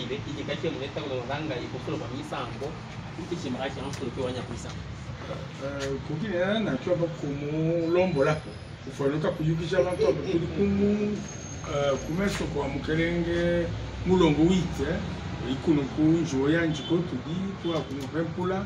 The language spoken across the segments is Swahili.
ile ikikatia muleta kwa nganga ikofuna kwa misango ikishi marashi amfuna kwa wanya kuisa kukine na chwa kumu lombo lako ufanuka kuyukisha abantu kuli kumu kumeso kwa mukelenge mulongo wite ikuno kunjo yanjiko tudi kwa kumupempula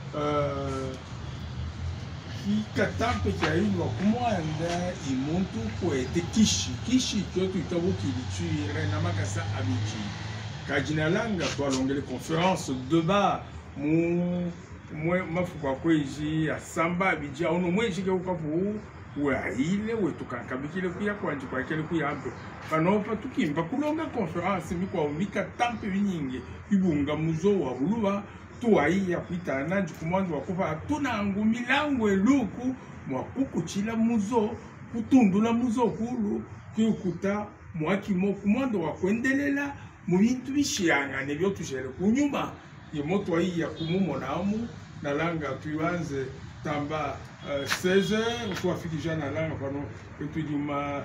ikatampe chayiwa kumwanda imuntu kwete kishi kyoto itabukilichire na makasa abiji kajina langa twalongele conférence de bas mu mafuka kweji asamba abiji ono mweji ke ukapu waile wetukankabikile kuya kwanje kwakele kuyambe panopa tukimba kulonga conférence mikwa umika tampe binyinge ibunga muzo wa buluba tuwaiya kuitana ndikumwandu wakuva tunangu milango eluku mwakukuchila muzo kutundula muzo kulu kikuta mwakimo kumwandu wakwendelela mu bintu bishiyangane byotujele kunyuma yemoto waiya kumumonamu nalanga tuibanze tamba 16h tuafiki na langa pano etujuma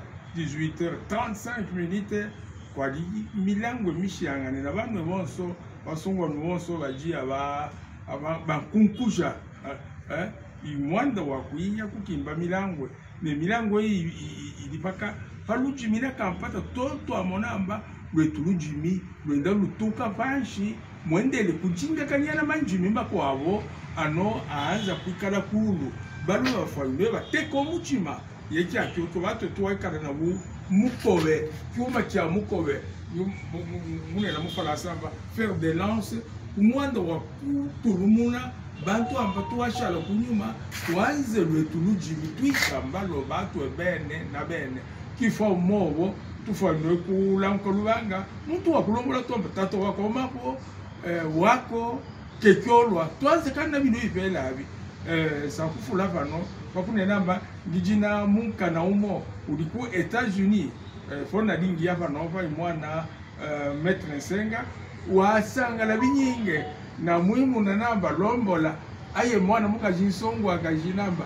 18h35 minutes kwa milango mishiyangane na bantu bonso basongwa nuonso baji bakunkuja imwanda wakuiya kukimba milangwe ne milangwe ilipaka palujimila kampata toto amonamba lwetulujimi lwenda lutuka panshi mwendele kujinga kanyana manjimi makwabo ano aanza kwikala kulu balu bafalwe bateko muchima yekyakyo to bato twekala na mukobe kyuma kya mukobe mune na mufalasamba faire des lances umwanda wa kutulumuna bantu amba tuwashala kunyuma wanze lwetulujimi twikamba lo batu ebene na bene kifo mobo tufanwe kulanka lubanga muntu wakulombola tomba tato wako mako wako kekyolwa twanze kana bino ibelabi sakufula vano bakune namba ngijina munka na umo uliku États-Unis fona dingi yava nova imwana maître Nsenga wasanga la binyinge na muhimu na namba lombola aye mwana mukajinsongo akajinamba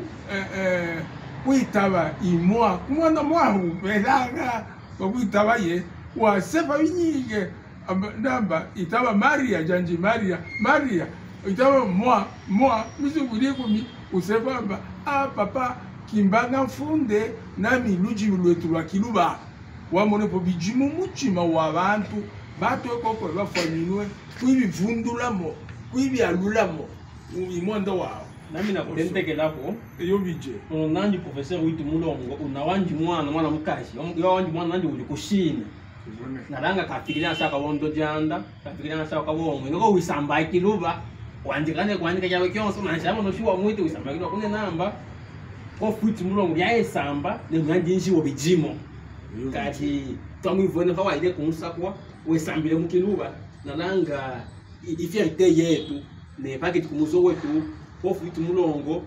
kuitaba imwa kumwana mwahu belanga kuitaba ye wasefa binyinge namba itaba Maria janji Maria itaba moi misubuli kumi usebamba papa kimbanga mfunde na miluji lwetu wa kiluba wamone po bijimu muchima wa bantu ekoko bafanyiwe kwibivundulamo kwibyalulamo imonda wao nami nakutentekelako iyo bije nanji professeur witu mulongo unawanji mwana mukashi yawanji mwana nandi uli kushina nalanga kafikira saka wondo janda kafikira saka wongo ngo wisamba kiluba wanjikane kwandika yawe kyonso manshamo no shuwa mwite wisamba kiluba kune namba ko futi mulongo yaesamba ne mwanji njiwo bijimo kati twamwivone kwa ile kumusakwa wesambile mukiluba nalanga ifierite yetu ne packet kumuzo wetu ko futi mulongo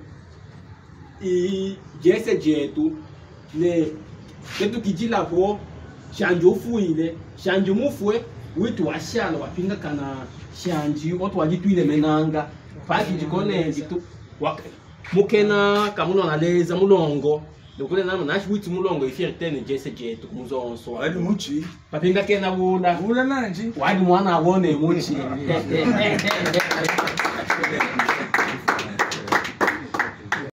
jese jetu ne ketu kijila po shanjo fuile shanjo mufwe witu washala wapinga kana shanji watu wajitwile menanga paki jikone jitu mukena kamuno analeza mulongo dokole nama nashi witu mulongo ifierite ne jese jetu kumuzonso ali muchi papinga kena bula nanji wadi mwana abone muchi